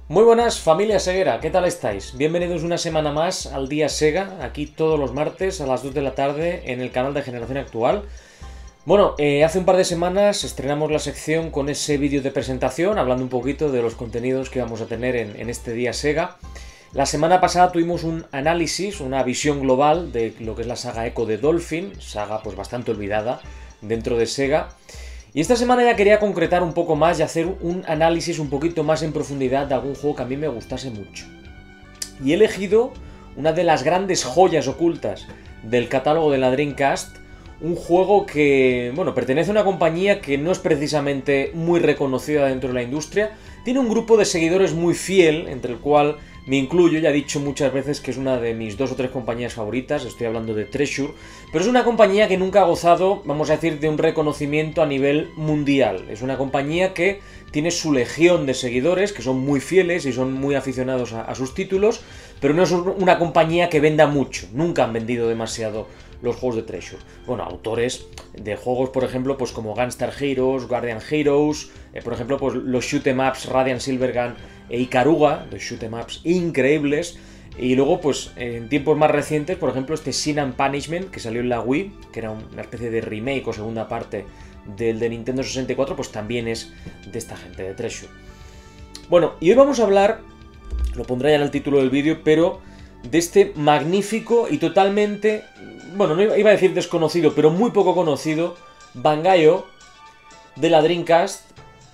Muy buenas, familia Seguera, ¿qué tal estáis? Bienvenidos una semana más al Día Sega, aquí todos los martes a las 2 de la tarde en el canal de Generación Actual. Bueno, hace un par de semanas estrenamos la sección con ese vídeo de presentación, hablando un poquito de los contenidos que vamos a tener en este Día Sega. La semana pasada tuvimos un análisis, una visión global de lo que es la saga Echo de Dolphin, saga pues bastante olvidada dentro de Sega. Y esta semana ya quería concretar un poco más y hacer un análisis un poquito más en profundidad de algún juego que a mí me gustase mucho. Y he elegido una de las grandes joyas ocultas del catálogo de la Dreamcast, un juego que, bueno, pertenece a una compañía que no es precisamente muy reconocida dentro de la industria, tiene un grupo de seguidores muy fiel, entre el cual me incluyo. Ya he dicho muchas veces que es una de mis 2 o 3 compañías favoritas, estoy hablando de Treasure, pero es una compañía que nunca ha gozado, vamos a decir, de un reconocimiento a nivel mundial. Es una compañía que tiene su legión de seguidores, que son muy fieles y son muy aficionados a sus títulos, pero no es una compañía que venda mucho, nunca han vendido demasiado los juegos de Treasure. Bueno, autores de juegos, por ejemplo, pues como Gunstar Heroes, Guardian Heroes, por ejemplo, pues los shoot'em ups Radiant Silvergun e Ikaruga, de shoot'em ups increíbles. Y luego, pues en tiempos más recientes, por ejemplo, este Sin and Punishment, que salió en la Wii, que era una especie de remake o segunda parte del de Nintendo 64, pues también es de esta gente, de Treasure. Bueno, y hoy vamos a hablar, lo pondré ya en el título del vídeo, pero de este magnífico y totalmente, bueno, no iba a decir desconocido, pero muy poco conocido, Bangai-O de la Dreamcast.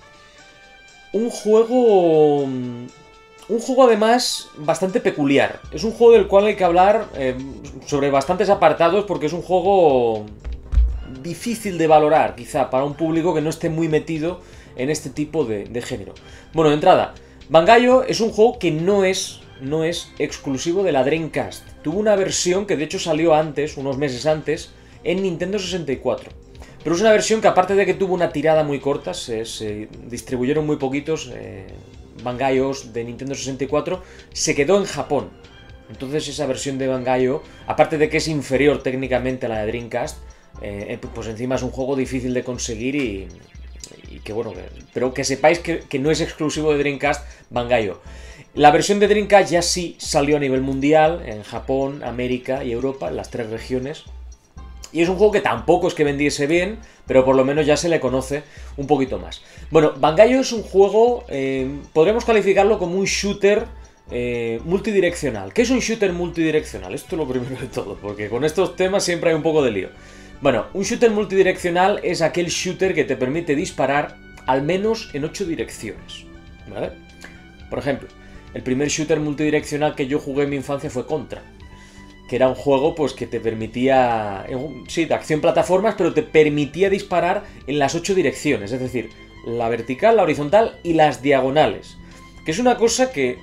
Un juego además bastante peculiar. Es un juego del cual hay que hablar sobre bastantes apartados, porque es un juego difícil de valorar, quizá, para un público que no esté muy metido en este tipo de género. Bueno, de entrada, Bangai-O es un juego que no es exclusivo de la Dreamcast. Tuvo una versión que de hecho salió antes, unos meses antes, en Nintendo 64. Pero es una versión que, aparte de que tuvo una tirada muy corta, se distribuyeron muy poquitos Bangai-Os de Nintendo 64, se quedó en Japón. Entonces esa versión de Bangai-O, aparte de que es inferior técnicamente a la de Dreamcast, pues encima es un juego difícil de conseguir y que bueno, pero que sepáis que no es exclusivo de Dreamcast Bangai-O. La versión de Dreamcast ya sí salió a nivel mundial, en Japón, América y Europa, en las 3 regiones. Y es un juego que tampoco es que vendiese bien, pero por lo menos ya se le conoce un poquito más. Bueno, Bangai-O es un juego, podríamos calificarlo como un shooter multidireccional. ¿Qué es un shooter multidireccional? Esto es lo primero de todo, porque con estos temas siempre hay un poco de lío. Bueno, un shooter multidireccional es aquel shooter que te permite disparar al menos en 8 direcciones, ¿vale? Por ejemplo, el primer shooter multidireccional que yo jugué en mi infancia fue Contra, que era un juego pues que te permitía, sí, de acción plataformas, pero te permitía disparar en las 8 direcciones, es decir, la vertical, la horizontal y las diagonales. Que es una cosa que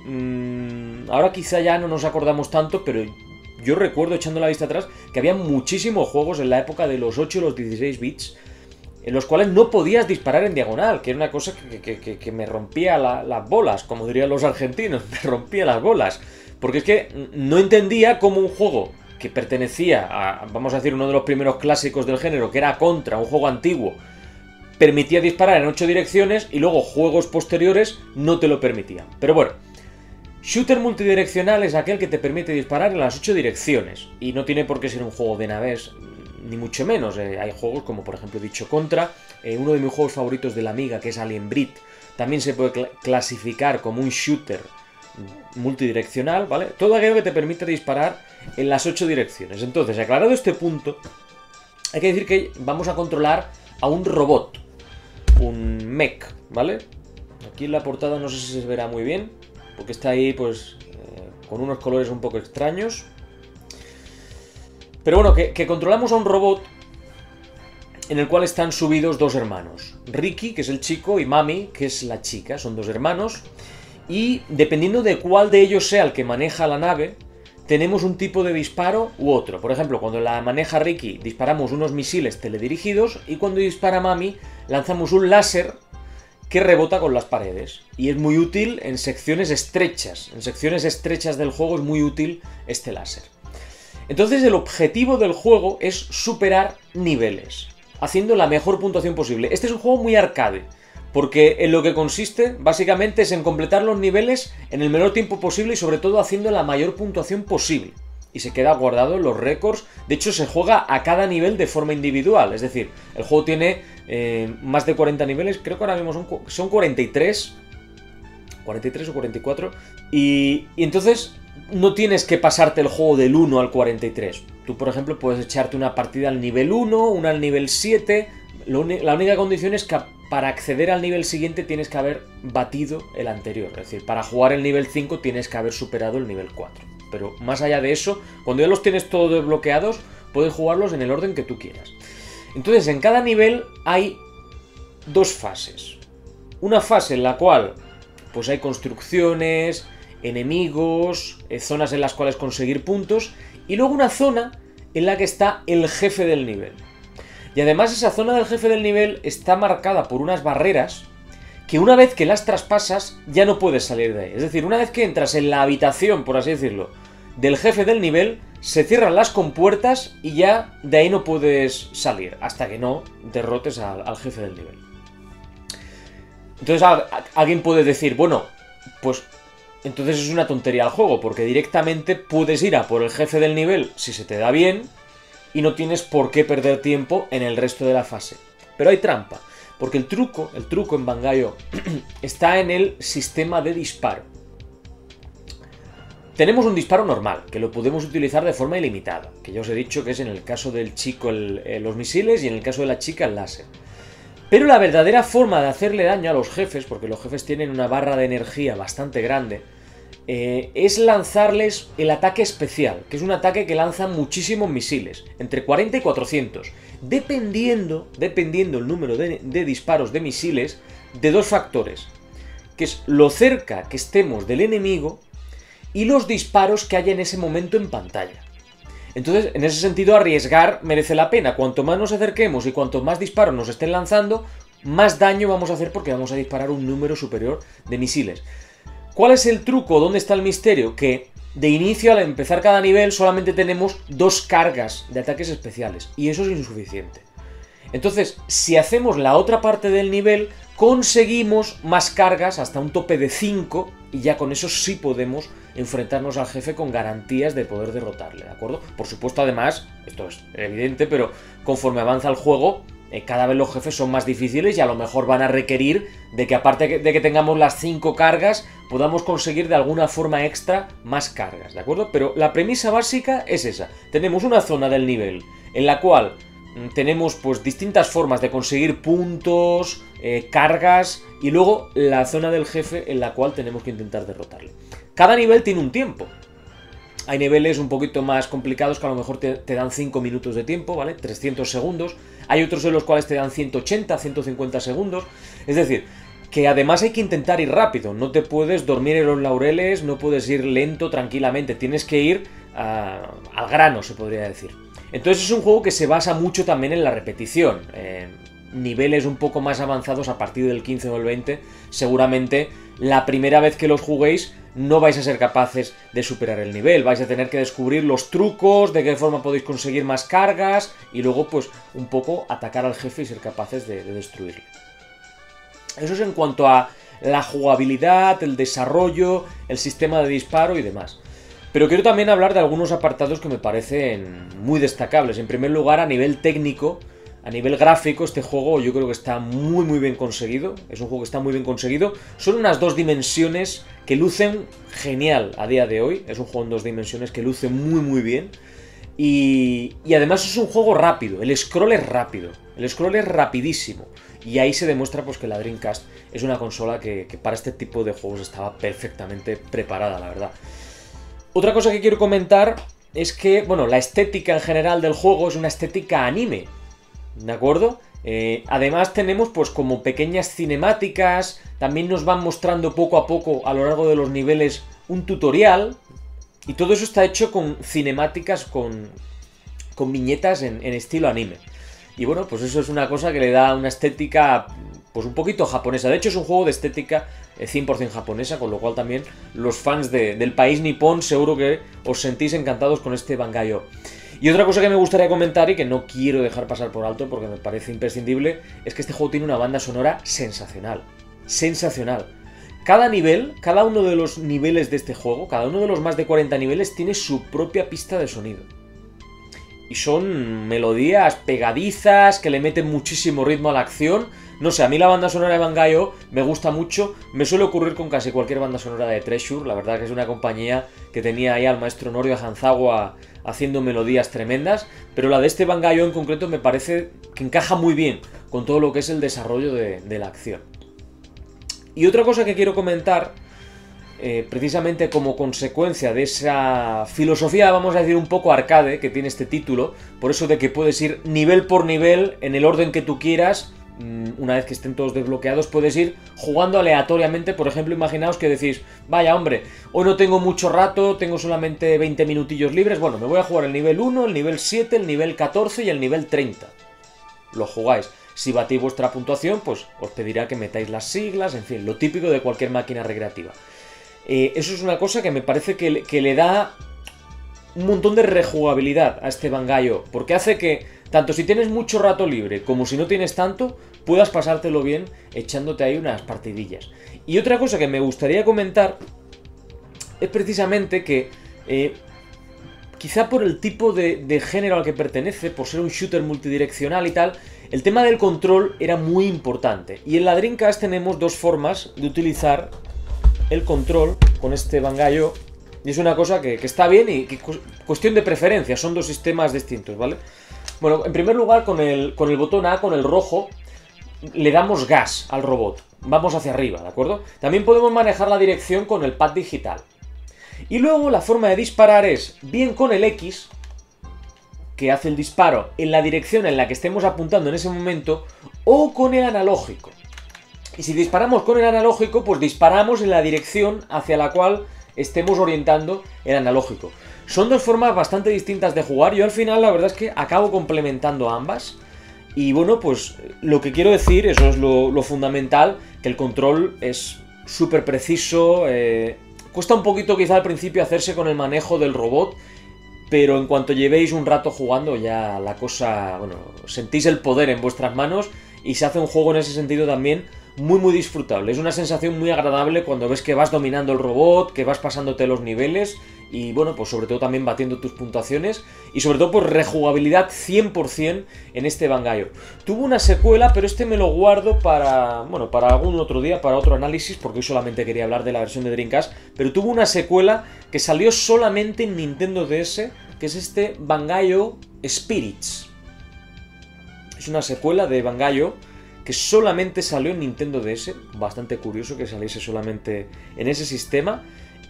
ahora quizá ya no nos acordamos tanto, pero yo recuerdo, echando la vista atrás, que había muchísimos juegos en la época de los 8 y los 16 bits en los cuales no podías disparar en diagonal, que era una cosa que me rompía las bolas, como dirían los argentinos, me rompía las bolas. Porque es que no entendía cómo un juego que pertenecía a, vamos a decir, uno de los primeros clásicos del género, que era Contra, un juego antiguo, permitía disparar en 8 direcciones y luego juegos posteriores no te lo permitían. Pero bueno, shooter multidireccional es aquel que te permite disparar en las 8 direcciones. Y no tiene por qué ser un juego de naves, ni mucho menos. Hay juegos como, por ejemplo, he dicho Contra, uno de mis juegos favoritos de la Amiga, que es Alien Breed, también se puede clasificar como un shooter multidireccional, ¿vale? Todo aquello que te permite disparar en las 8 direcciones. Entonces, aclarado este punto, hay que decir que vamos a controlar a un robot, un mech, ¿vale? Aquí en la portada no sé si se verá muy bien, porque está ahí, pues, con unos colores un poco extraños. Pero bueno, que controlamos a un robot en el cual están subidos 2 hermanos. Ricky, que es el chico, y Mami, que es la chica. Son 2 hermanos. Y dependiendo de cuál de ellos sea el que maneja la nave, tenemos un tipo de disparo u otro. Por ejemplo, cuando la maneja Ricky, disparamos unos misiles teledirigidos, y cuando dispara Mami, lanzamos un láser que rebota con las paredes. Y es muy útil en secciones estrechas. En secciones estrechas del juego es muy útil este láser. Entonces el objetivo del juego es superar niveles, haciendo la mejor puntuación posible. Este es un juego muy arcade, Porque en lo que consiste, básicamente, es en completar los niveles en el menor tiempo posible y sobre todo haciendo la mayor puntuación posible. Y se queda guardado en los récords. De hecho, se juega a cada nivel de forma individual. Es decir, el juego tiene más de 40 niveles. Creo que ahora mismo son 43. 43 o 44. Y entonces no tienes que pasarte el juego del 1 al 43. Tú, por ejemplo, puedes echarte una partida al nivel 1, una al nivel 7. La única condición es que para acceder al nivel siguiente tienes que haber batido el anterior. Es decir, para jugar el nivel 5 tienes que haber superado el nivel 4. Pero más allá de eso, cuando ya los tienes todos desbloqueados, puedes jugarlos en el orden que tú quieras. Entonces, en cada nivel hay dos fases. Una fase en la cual pues hay construcciones, enemigos, zonas en las cuales conseguir puntos, y luego una zona en la que está el jefe del nivel. Y además esa zona del jefe del nivel está marcada por unas barreras que una vez que las traspasas ya no puedes salir de ahí. Es decir, una vez que entras en la habitación, por así decirlo, del jefe del nivel, se cierran las compuertas y ya de ahí no puedes salir hasta que no derrotes al jefe del nivel. Entonces alguien puede decir, bueno, pues entonces es una tontería el juego, porque directamente puedes ir a por el jefe del nivel si se te da bien y no tienes por qué perder tiempo en el resto de la fase. Pero hay trampa, porque el truco en Bangai-O está en el sistema de disparo. Tenemos un disparo normal, que lo podemos utilizar de forma ilimitada, que ya os he dicho que es en el caso del chico los misiles y en el caso de la chica el láser. Pero la verdadera forma de hacerle daño a los jefes, porque los jefes tienen una barra de energía bastante grande, es lanzarles el ataque especial, que es un ataque que lanza muchísimos misiles, entre 40 y 400, dependiendo el número de disparos de misiles de dos factores, que es lo cerca que estemos del enemigo y los disparos que haya en ese momento en pantalla. Entonces, en ese sentido, arriesgar merece la pena. Cuanto más nos acerquemos y cuanto más disparos nos estén lanzando, más daño vamos a hacer porque vamos a disparar un número superior de misiles. ¿Cuál es el truco? ¿Dónde está el misterio? Que de inicio, al empezar cada nivel, solamente tenemos 2 cargas de ataques especiales. Y eso es insuficiente. Entonces, si hacemos la otra parte del nivel, conseguimos más cargas hasta un tope de 5 y ya con eso sí podemos enfrentarnos al jefe con garantías de poder derrotarle, ¿de acuerdo? Por supuesto, además, esto es evidente, pero conforme avanza el juego, cada vez los jefes son más difíciles y a lo mejor van a requerir de que aparte de que tengamos las 5 cargas, podamos conseguir de alguna forma extra más cargas, ¿de acuerdo? Pero la premisa básica es esa. Tenemos una zona del nivel en la cual tenemos pues distintas formas de conseguir puntos, cargas y luego la zona del jefe en la cual tenemos que intentar derrotarle. Cada nivel tiene un tiempo. Hay niveles un poquito más complicados que a lo mejor te dan 5 minutos de tiempo, ¿vale? 300 segundos. Hay otros en los cuales te dan 180, 150 segundos. Es decir, que además hay que intentar ir rápido. No te puedes dormir en los laureles, no puedes ir lento, tranquilamente. Tienes que ir al grano, se podría decir. Entonces es un juego que se basa mucho también en la repetición. Niveles un poco más avanzados a partir del 15 o el 20, seguramente la primera vez que los juguéis no vais a ser capaces de superar el nivel. Vais a tener que descubrir los trucos, de qué forma podéis conseguir más cargas y luego pues un poco atacar al jefe y ser capaces de destruirle. Eso es en cuanto a la jugabilidad, el desarrollo, el sistema de disparo y demás. Pero quiero también hablar de algunos apartados que me parecen muy destacables. En primer lugar, a nivel técnico, a nivel gráfico, este juego yo creo que está muy bien conseguido. Es un juego que está muy bien conseguido. Son unas 2 dimensiones que lucen genial a día de hoy. Es un juego en 2 dimensiones que luce muy bien. Y además es un juego rápido. El scroll es rápido. El scroll es rapidísimo. Y ahí se demuestra pues que la Dreamcast es una consola que para este tipo de juegos estaba perfectamente preparada, la verdad. Otra cosa que quiero comentar es que, bueno, la estética en general del juego es una estética anime, ¿de acuerdo? Además tenemos pues como pequeñas cinemáticas, también nos van mostrando poco a poco a lo largo de los niveles un tutorial, y todo eso está hecho con cinemáticas, con viñetas en estilo anime. Y bueno, pues eso es una cosa que le da una estética pues un poquito japonesa. De hecho es un juego de estética 100% japonesa, con lo cual también los fans del país nipón seguro que os sentís encantados con este Bangai-O. Y otra cosa que me gustaría comentar y que no quiero dejar pasar por alto porque me parece imprescindible, es que este juego tiene una banda sonora sensacional. Sensacional. Cada nivel, cada uno de los niveles de este juego, cada uno de los más de 40 niveles tiene su propia pista de sonido. Y son melodías pegadizas que le meten muchísimo ritmo a la acción. No sé, a mí la banda sonora de Bangai-O me gusta mucho. Me suele ocurrir con casi cualquier banda sonora de Treasure. La verdad que es una compañía que tenía ahí al maestro Norio Hanzawa haciendo melodías tremendas. Pero la de este Bangai-O en concreto me parece que encaja muy bien con todo lo que es el desarrollo de la acción. Y otra cosa que quiero comentar, precisamente como consecuencia de esa filosofía, vamos a decir, un poco arcade que tiene este título, por eso de que puedes ir nivel por nivel en el orden que tú quieras. Una vez que estén todos desbloqueados puedes ir jugando aleatoriamente. Por ejemplo, imaginaos que decís, vaya hombre, hoy no tengo mucho rato, tengo solamente 20 minutillos libres, bueno, me voy a jugar el nivel 1, el nivel 7, el nivel 14 y el nivel 30. Lo jugáis. Si batís vuestra puntuación, pues os pedirá que metáis las siglas, en fin, lo típico de cualquier máquina recreativa. Eso es una cosa que me parece que le da un montón de rejugabilidad a este Bangai-O, porque hace que, tanto si tienes mucho rato libre como si no tienes tanto, puedas pasártelo bien echándote ahí unas partidillas. Y otra cosa que me gustaría comentar es precisamente que, quizá por el tipo de género al que pertenece, por ser un shooter multidireccional y tal, el tema del control era muy importante. Y en la Dreamcast tenemos dos formas de utilizar el control con este Bangai-O. Y es una cosa que está bien y que cuestión de preferencia, son dos sistemas distintos, ¿vale? Bueno, en primer lugar, con el botón A, con el rojo, le damos gas al robot. Vamos hacia arriba, ¿de acuerdo? También podemos manejar la dirección con el pad digital. Y luego la forma de disparar es bien con el X, que hace el disparo en la dirección en la que estemos apuntando en ese momento, o con el analógico. Y si disparamos con el analógico, pues disparamos en la dirección hacia la cual estemos orientando el analógico. Son dos formas bastante distintas de jugar. Yo al final la verdad es que acabo complementando ambas. Y bueno, pues lo que quiero decir, eso es lo fundamental, que el control es súper preciso. Cuesta un poquito quizá al principio hacerse con el manejo del robot, pero en cuanto llevéis un rato jugando ya la cosa, bueno, sentís el poder en vuestras manos y se hace un juego en ese sentido también muy disfrutable. Es una sensación muy agradable cuando ves que vas dominando el robot, que vas pasándote los niveles y bueno, pues sobre todo también batiendo tus puntuaciones y sobre todo pues rejugabilidad 100% en este Bangai-O. Tuvo una secuela, pero este me lo guardo para, bueno, para algún otro día, para otro análisis, porque hoy solamente quería hablar de la versión de Dreamcast, pero tuvo una secuela que salió solamente en Nintendo DS, que es este Bangai-O Spirits. Es una secuela de Bangai-O que solamente salió en Nintendo DS, bastante curioso que saliese solamente en ese sistema.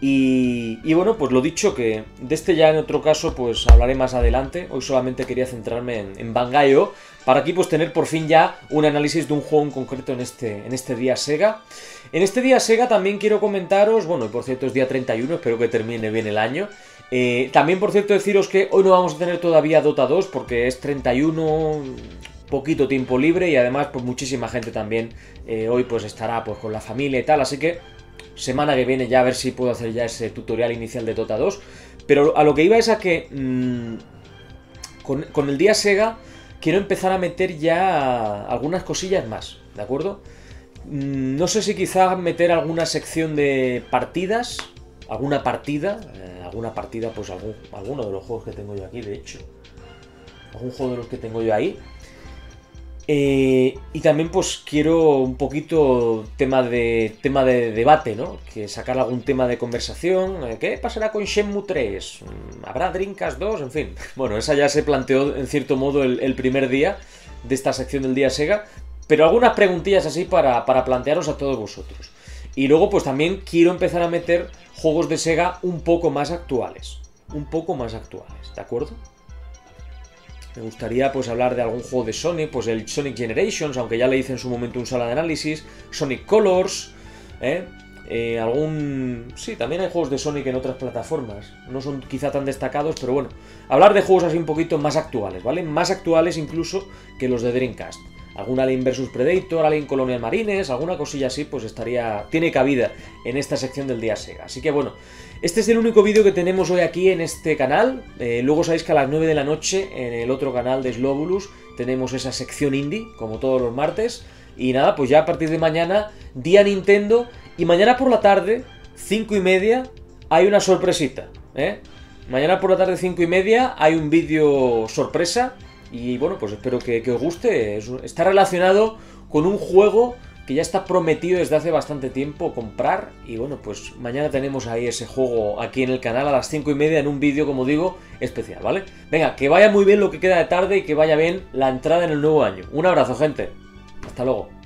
Y bueno, pues lo dicho, que de este ya en otro caso pues hablaré más adelante. Hoy solamente quería centrarme en Bangai-O, para aquí pues tener por fin ya un análisis de un juego en concreto en este día Sega. En este día Sega también quiero comentaros, bueno, por cierto es día 31, espero que termine bien el año. También por cierto deciros que hoy no vamos a tener todavía Dota 2 porque es 31, poquito tiempo libre y además pues muchísima gente también hoy pues estará pues con la familia y tal, así que semana que viene ya a ver si puedo hacer ya ese tutorial inicial de Dota 2. Pero a lo que iba es a que con el día Sega quiero empezar a meter ya algunas cosillas más, ¿de acuerdo? No sé si quizá meter alguna sección de partidas, alguna partida pues alguno de los juegos que tengo yo aquí, de hecho. Algún juego de los que tengo yo ahí. Y también pues quiero un poquito tema de debate, ¿no? Que sacar algún tema de conversación. ¿Qué pasará con Shenmue 3? ¿Habrá Dreamcast 2? En fin. Bueno, esa ya se planteó en cierto modo el primer día de esta sección del día Sega. Pero algunas preguntillas así para plantearos a todos vosotros. Y luego pues también quiero empezar a meter juegos de Sega un poco más actuales. ¿De acuerdo? Me gustaría pues hablar de algún juego de Sonic, pues el Sonic Generations, aunque ya le hice en su momento un sala de análisis, Sonic Colors, sí, también hay juegos de Sonic en otras plataformas, no son quizá tan destacados, pero bueno, hablar de juegos así un poquito más actuales, ¿vale? Más actuales incluso que los de Dreamcast. algún Alien vs Predator, Alien Colonial Marines, alguna cosilla así, pues tiene cabida en esta sección del día Sega. Así que bueno, este es el único vídeo que tenemos hoy aquí en este canal. Luego sabéis que a las 9 de la noche en el otro canal de Slowbulus tenemos esa sección indie, como todos los martes. Y nada, pues ya a partir de mañana, día Nintendo, y mañana por la tarde, 5:30, hay una sorpresita, ¿eh? Mañana por la tarde, 5:30, hay un vídeo sorpresa. Y bueno, pues espero que os guste. Está relacionado con un juego que ya está prometido desde hace bastante tiempo comprar. Y bueno, pues mañana tenemos ahí ese juego aquí en el canal a las 5:30 en un vídeo, como digo, especial, ¿vale? Venga, que vaya muy bien lo que queda de tarde y que vaya bien la entrada en el nuevo año. Un abrazo, gente. Hasta luego.